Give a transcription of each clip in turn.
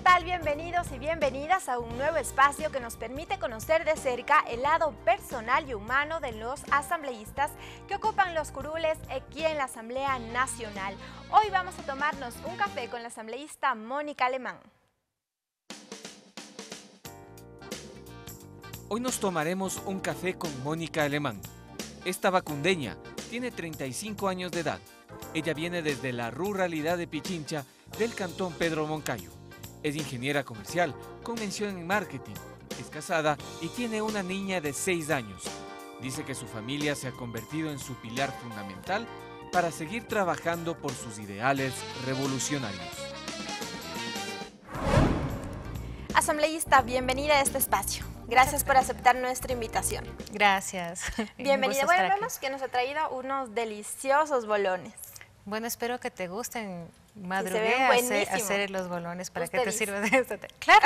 tal? Bienvenidos y bienvenidas a un nuevo espacio que nos permite conocer de cerca el lado personal y humano de los asambleístas que ocupan los curules aquí en la Asamblea Nacional. Hoy vamos a tomarnos un café con la asambleísta Mónica Alemán. Hoy nos tomaremos un café con Mónica Alemán. Esta tabacundeña tiene 35 años de edad. Ella viene desde la ruralidad de Pichincha del cantón Pedro Moncayo. Es ingeniera comercial con mención en marketing. Es casada y tiene una niña de 6 años. Dice que su familia se ha convertido en su pilar fundamental para seguir trabajando por sus ideales revolucionarios. Asambleísta, bienvenida a este espacio. Gracias por aceptar nuestra invitación. Gracias. Bienvenida. Bueno, vemos que nos ha traído unos deliciosos bolones. Bueno, espero que te gusten. Madrugué a hacer los bolones para que te sirva de esto. ¡Claro!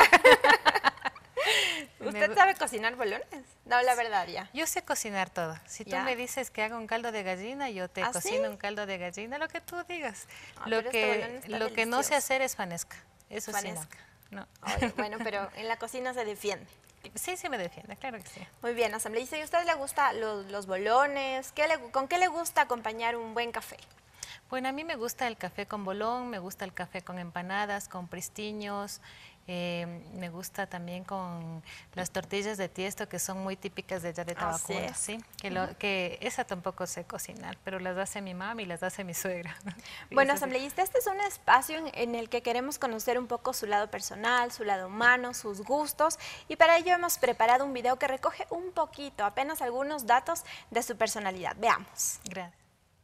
¿Usted sabe cocinar bolones? No, la verdad ya. Yo sé cocinar todo. Si tú me dices que haga un caldo de gallina, yo te cocino un caldo de gallina, lo que tú digas. Lo que no sé hacer es fanesca. Eso fanesca. Sí, no. Oye, bueno, pero en la cocina se defiende. Sí, sí me defiende, claro que sí. Muy bien, asambleísta. ¿Y a usted le gustan los bolones? ¿Con qué le gusta acompañar un buen café? Bueno, a mí me gusta el café con bolón, me gusta el café con empanadas, con pristiños, me gusta también con las tortillas de tiesto que son muy típicas de allá de Tabacundo, ¿sí? Que esa tampoco sé cocinar, pero las hace mi mamá y las hace mi suegra. Bueno, asambleísta, este es un espacio en el que queremos conocer un poco su lado personal, su lado humano, sus gustos, y para ello hemos preparado un video que recoge un poquito, apenas algunos datos de su personalidad. Veamos. Gracias.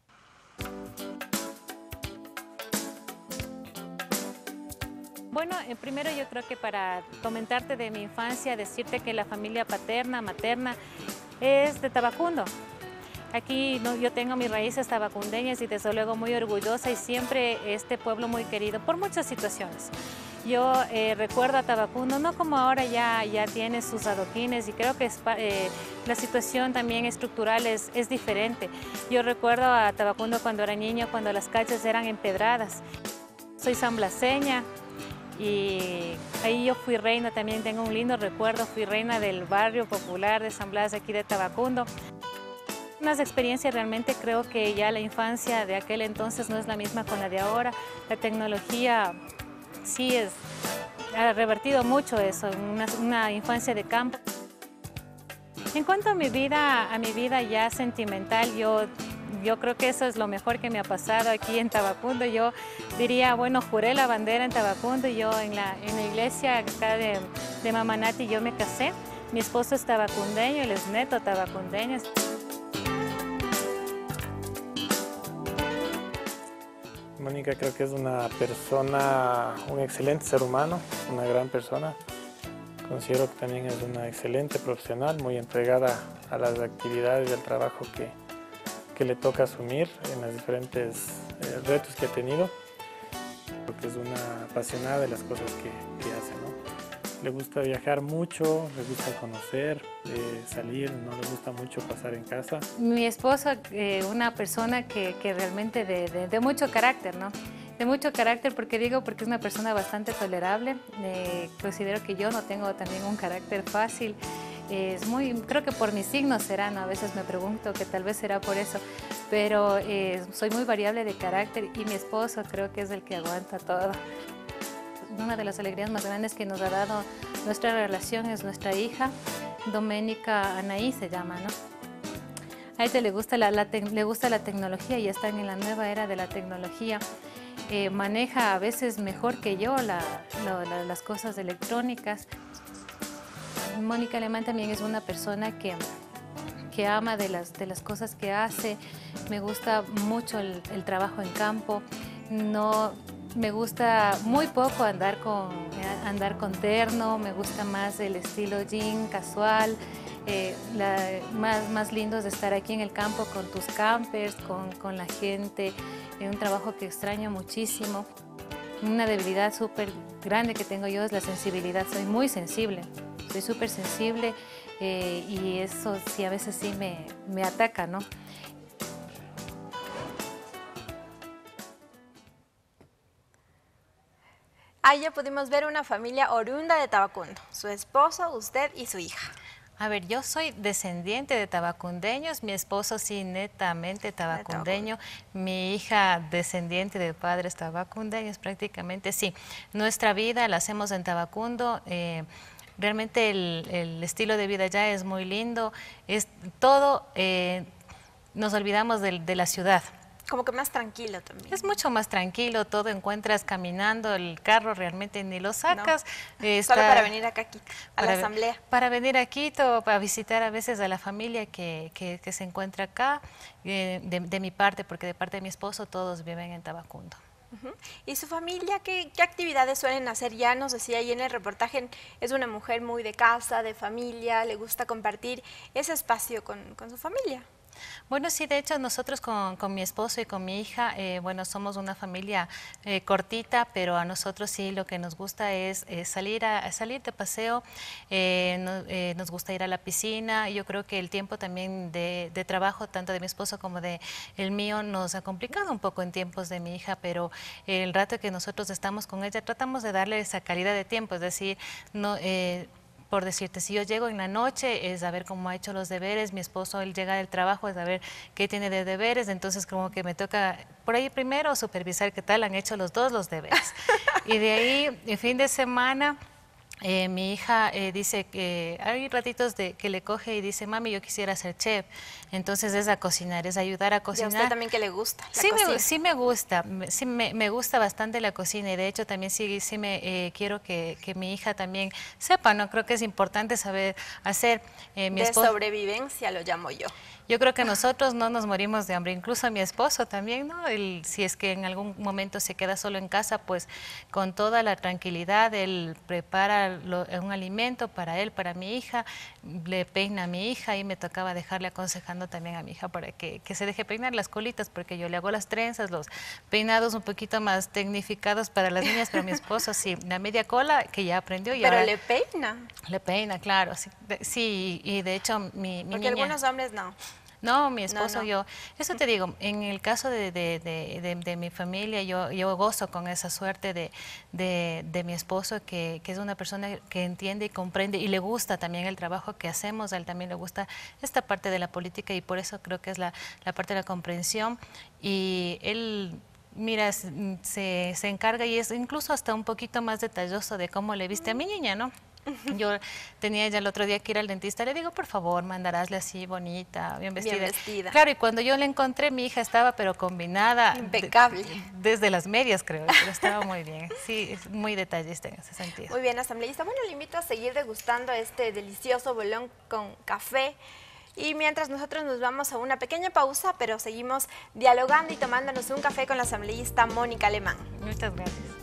Bueno, primero yo creo que para comentarte de mi infancia, decirte que la familia paterna, materna, es de Tabacundo. Aquí yo tengo mis raíces tabacundeñas y desde luego muy orgullosa y siempre este pueblo muy querido por muchas situaciones. Yo recuerdo a Tabacundo, no como ahora ya tiene sus adoquines y creo que la situación también estructural es diferente. Yo recuerdo a Tabacundo cuando era niño, cuando las calles eran empedradas. Soy sanblaseña. Y ahí yo fui reina, también tengo un lindo recuerdo, fui reina del barrio popular de San Blas, aquí de Tabacundo. Unas experiencias realmente creo que ya la infancia de aquel entonces no es la misma con la de ahora. La tecnología sí ha revertido mucho eso, una infancia de campo. En cuanto a mi vida ya sentimental, yo creo que eso es lo mejor que me ha pasado aquí en Tabacundo. Yo diría, bueno, juré la bandera en Tabacundo y yo en la iglesia acá de Mamanati yo me casé. Mi esposo es tabacundeño, él es neto tabacundeño. Mónica creo que es una persona, un excelente ser humano, una gran persona. Considero que también es una excelente profesional, muy entregada a las actividades y al trabajo que le toca asumir en los diferentes retos que ha tenido, porque es una apasionada de las cosas que hace, ¿no? Le gusta viajar mucho, le gusta conocer, salir, no le gusta mucho pasar en casa. Mi esposo, una persona que realmente de mucho carácter, ¿no? De mucho carácter, porque es una persona bastante tolerable. Considero que yo no tengo también un carácter fácil. Creo que por mi signo será, ¿no? A veces me pregunto que tal vez será por eso, pero soy muy variable de carácter y mi esposo creo que es el que aguanta todo. Una de las alegrías más grandes que nos ha dado nuestra relación es nuestra hija, Doménica Anaí se llama, ¿no? A ella le gusta la tecnología y está en la nueva era de la tecnología. Maneja a veces mejor que yo las cosas electrónicas. Mónica Alemán también es una persona que ama de las cosas que hace. Me gusta mucho el trabajo en campo. No, me gusta muy poco andar con terno, me gusta más el estilo jean, casual. Más lindo es estar aquí en el campo con tus campers, con la gente. Es un trabajo que extraño muchísimo. Una debilidad súper grande que tengo yo es la sensibilidad. Soy muy sensible. Soy súper sensible y eso sí a veces sí me ataca, ¿no? Ahí ya pudimos ver una familia oriunda de Tabacundo, su esposo, usted y su hija. A ver, yo soy descendiente de tabacundeños, mi esposo sí netamente tabacundeño, mi hija descendiente de padres tabacundeños prácticamente, sí. Nuestra vida la hacemos en Tabacundo, realmente el estilo de vida allá es muy lindo, es todo, nos olvidamos de la ciudad. Como que más tranquilo también. Es mucho más tranquilo, todo encuentras caminando, el carro realmente ni lo sacas. No. Solo para venir acá a la asamblea. Para venir a Quito, para visitar a veces a la familia que se encuentra acá, de mi parte, porque de parte de mi esposo todos viven en Tabacundo. ¿Y su familia qué actividades suelen hacer? Ya nos decía ahí en el reportaje, es una mujer muy de casa, de familia, le gusta compartir ese espacio con su familia. Bueno, sí, de hecho nosotros con mi esposo y con mi hija, bueno, somos una familia cortita, pero a nosotros sí lo que nos gusta es salir de paseo, nos gusta ir a la piscina. Yo creo que el tiempo también de trabajo, tanto de mi esposo como de el mío, nos ha complicado un poco en tiempos de mi hija, pero el rato que nosotros estamos con ella, tratamos de darle esa calidad de tiempo, es decir, no... por decirte, si yo llego en la noche, es a ver cómo ha hecho los deberes, mi esposo, él llega del trabajo, es a ver qué tiene de deberes, entonces como que me toca por ahí primero supervisar qué tal han hecho los dos los deberes. Y de ahí, el fin de semana... mi hija dice que hay ratitos que le coge y dice, mami, yo quisiera ser chef. Entonces es a cocinar, es ayudar a cocinar. ¿Y a usted también que le gusta la cocina? Sí me gusta, sí me gusta bastante la cocina y de hecho también sí me quiero que mi hija también sepa, ¿no? Creo que es importante saber hacer. De sobrevivencia lo llamo yo. Yo creo que nosotros no nos morimos de hambre, incluso mi esposo también, ¿no? Si es que en algún momento se queda solo en casa, pues con toda la tranquilidad, él prepara un alimento para él, para mi hija, le peina a mi hija y me tocaba dejarle aconsejando también a mi hija para que se deje peinar las colitas, porque yo le hago las trenzas, los peinados un poquito más tecnificados para las niñas, pero mi esposo sí, la media cola que ya aprendió. Y pero ahora, le peina. Le peina, claro, sí, y de hecho mi porque niña... algunos hombres no. No, mi esposo, no. yo, eso te digo, en el caso de mi familia, yo gozo con esa suerte de mi esposo, que es una persona que entiende y comprende y le gusta también el trabajo que hacemos, a él también le gusta esta parte de la política y por eso creo que es la parte de la comprensión y él... Mira, se encarga y es incluso hasta un poquito más detalloso de cómo le viste a mi niña, ¿no? Yo tenía ya el otro día que ir al dentista, le digo, por favor, mandarásle así bonita, bien vestida. Bien vestida. Claro, y cuando yo la encontré, mi hija estaba pero combinada. Impecable. Desde las medias, creo, pero estaba muy bien. Sí, es muy detallista en ese sentido. Muy bien, asambleísta. Bueno, le invito a seguir degustando este delicioso bolón con café. Y mientras nosotros nos vamos a una pequeña pausa, pero seguimos dialogando y tomándonos un café con la asambleísta Mónica Alemán. Muchas gracias.